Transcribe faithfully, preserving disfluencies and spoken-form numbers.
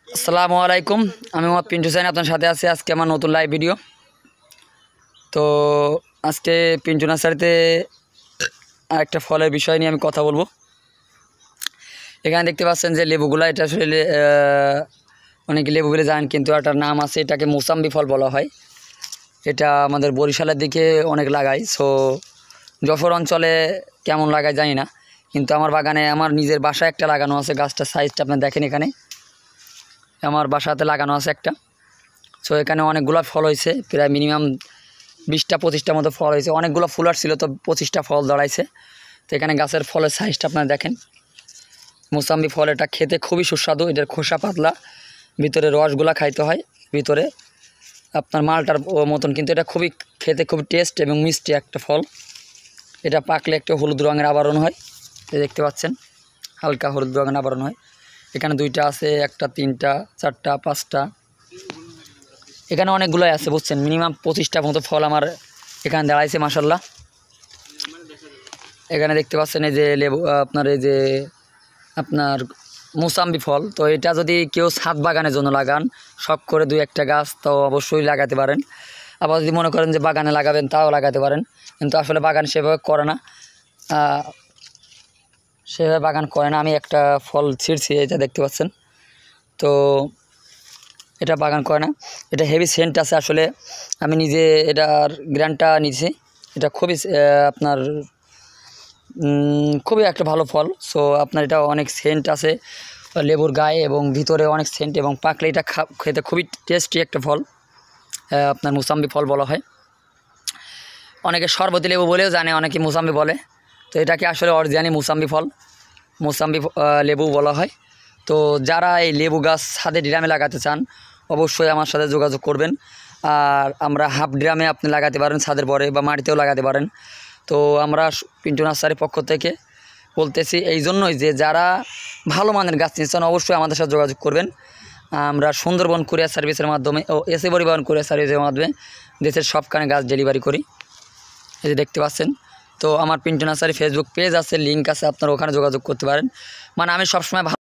আসসালামু আলাইকুম, আমি মোহাম্মদ পিন্টু হোসাইন আপনার সাথে আছি। আজকে আমার নতুন লাইভ ভিডিও। তো আজকে পিন্টু নার্সারিতে আরেকটা ফলের বিষয় নিয়ে আমি কথা বলবো। এখানে দেখতে পাচ্ছেন যে লেবুগুলো, এটা আসলে অনেকে লেবু বলে জানেন, কিন্তু একটা নাম আছে, এটাকে মৌসাম্বি ফল বলা হয়। এটা আমাদের বরিশালের দিকে অনেক লাগায়। সো যশোর অঞ্চলে কেমন লাগায় জানি না, কিন্তু আমার বাগানে, আমার নিজের বাসায় একটা লাগানো আছে। গাছটার সাইজটা আপনার দেখেন, এখানে আমার বাসাতে লাগানো আছে একটা। সো এখানে অনেকগুলো ফল হয়েছে, প্রায় মিনিমাম বিশটা পঁচিশটার মতো ফল হয়েছে। অনেকগুলো ফুল আসছিল, তো পঁচিশটা ফল দাঁড়াইছে। তো এখানে গাছের ফলের সাইজটা আপনারা দেখেন। মৌসাম্বি ফল, এটা খেতে খুবই সুস্বাদু। এটার খোসা পাতলা, ভিতরে রসগুলা খাইতে হয়, ভিতরে আপনার মালটার মতন, কিন্তু এটা খুবই খেতে খুবই টেস্ট এবং মিষ্টি একটা ফল। এটা পাকলে একটা হলুদ রঙের আবরণ হয়, দেখতে পাচ্ছেন, হালকা হলুদ রঙের আবরণ হয়। এখানে দুইটা আছে, একটা, তিনটা, চারটা, পাঁচটা, এখানে অনেকগুলোই আছে, বুঝছেন। মিনিমাম পঁচিশটা মতো ফল আমার এখানে দাঁড়াইছে, মাশাল্লাহ। এখানে দেখতে পাচ্ছেন এই যে লেবু, আপনার এই যে আপনার মৌসাম্বি ফল। তো এটা যদি কেউ ছাদ বাগানের জন্য লাগান, শখ করে দুই একটা গাছ, তো অবশ্যই লাগাতে পারেন। আবার যদি মনে করেন যে বাগানে লাগাবেন, তাও লাগাতে পারেন, কিন্তু আসলে বাগান সেভাবে করে না, সেভাবে বাগান করে না। আমি একটা ফল ছিঁড়ছি, এটা দেখতে পাচ্ছেন। তো এটা বাগান করে না, এটা হেভি সেন্ট আছে। আসলে আমি নিজে এটার গ্রান্টটা নিয়েছি। এটা খুবই আপনার খুবই একটা ভালো ফল। সো আপনার এটা অনেক সেন্ট আছে লেবুর গায়ে, এবং ভিতরে অনেক সেন্ট, এবং পাকলে এটা খেতে খুবই টেস্টি একটা ফল। আপনার মৌসাম্বি ফল বলা হয়। অনেকে শরবতি লেবু বলেও জানে, অনেকে মৌসাম্বি বলে। তো এটাকে আসলে অরিজিনালি মৌসাম্বি ফল, মৌসাম্বি লেবু বলা হয়। তো যারা এই লেবু গাছ ছাদে ড্রামে লাগাতে চান, অবশ্যই আমার সাথে যোগাযোগ করবেন। আর আমরা হাফ ড্রামে আপনি লাগাতে পারেন, ছাদের পরে বা মাটিতেও লাগাতে পারেন। তো আমরা পিন্টু নার্সারির পক্ষ থেকে বলতেছি এই জন্যই যে যারা ভালো মানের গাছ নিচ্ছেন, অবশ্যই আমাদের সাথে যোগাযোগ করবেন। আমরা সুন্দরবন কুরিয়ার সার্ভিসের মাধ্যমে ও এসে পরিবহন কুরিয়ার সার্ভিসের মাধ্যমে দেশের সবখানে গাছ ডেলিভারি করি। এই যে দেখতে পাচ্ছেন। তো আমার পিন্টু নার্সারি ফেসবুক পেজ আছে, লিঙ্ক আছে, আপনারা ওখানে যোগাযোগ করতে পারেন। মানে আমি সবসময়